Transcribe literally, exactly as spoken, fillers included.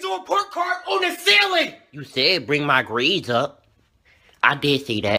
your report card on the ceiling. You said bring my grades up. I did see that.